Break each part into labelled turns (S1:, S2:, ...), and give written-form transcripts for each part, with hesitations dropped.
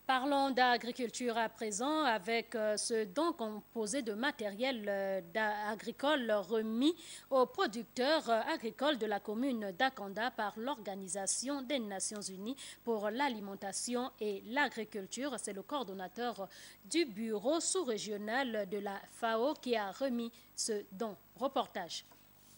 S1: Parlons d'agriculture à présent avec ce don composé de matériel agricole remis aux producteurs agricoles de la commune d'Akanda par l'Organisation des Nations Unies pour l'alimentation et l'agriculture. C'est le coordonnateur du bureau sous-régional de la FAO qui a remis ce don. Reportage.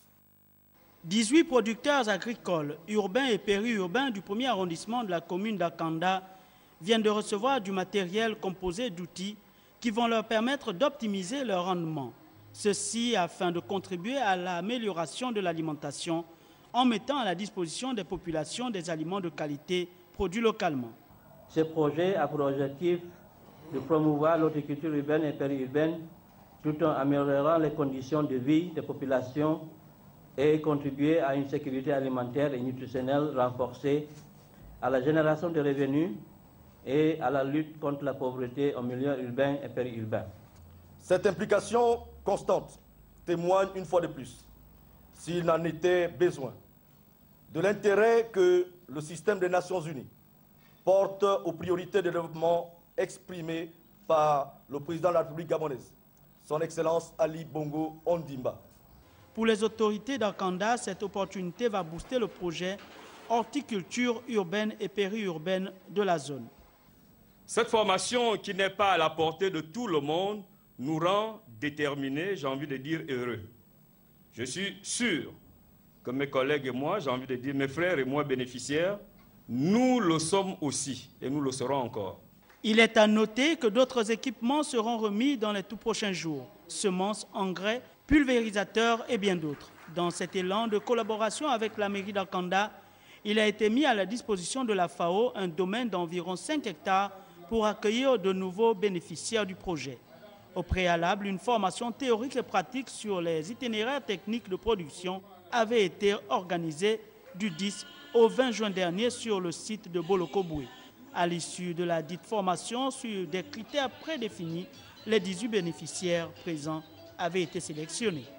S2: 18 producteurs agricoles, urbains et périurbains du premier arrondissement de la commune d'Akanda viennent de recevoir du matériel composé d'outils qui vont leur permettre d'optimiser leur rendement. Ceci afin de contribuer à l'amélioration de l'alimentation en mettant à la disposition des populations des aliments de qualité produits localement.
S3: Ce projet a pour objectif de promouvoir l'horticulture urbaine et périurbaine tout en améliorant les conditions de vie des populations et contribuer à une sécurité alimentaire et nutritionnelle renforcée, à la génération de revenus et à la lutte contre la pauvreté en milieu urbain et périurbain.
S4: Cette implication constante témoigne une fois de plus, s'il n'en était besoin, de l'intérêt que le système des Nations Unies porte aux priorités de développement exprimées par le président de la République gabonaise, son Excellence Ali Bongo Ondimba.
S2: Pour les autorités d'Akanda, cette opportunité va booster le projet horticulture urbaine et périurbaine de la zone.
S5: Cette formation qui n'est pas à la portée de tout le monde nous rend déterminés, j'ai envie de dire heureux. Je suis sûr que mes collègues et moi, j'ai envie de dire mes frères et moi bénéficiaires, nous le sommes aussi et nous le serons encore.
S2: Il est à noter que d'autres équipements seront remis dans les tout prochains jours. Semences, engrais, pulvérisateurs et bien d'autres. Dans cet élan de collaboration avec la mairie d'Akanda, il a été mis à la disposition de la FAO un domaine d'environ 5 hectares pour accueillir de nouveaux bénéficiaires du projet. Au préalable, une formation théorique et pratique sur les itinéraires techniques de production avait été organisée du 10 au 20 juin dernier sur le site de Bolokoboué. À l'issue de la dite formation, sur des critères prédéfinis, les 18 bénéficiaires présents avaient été sélectionnés.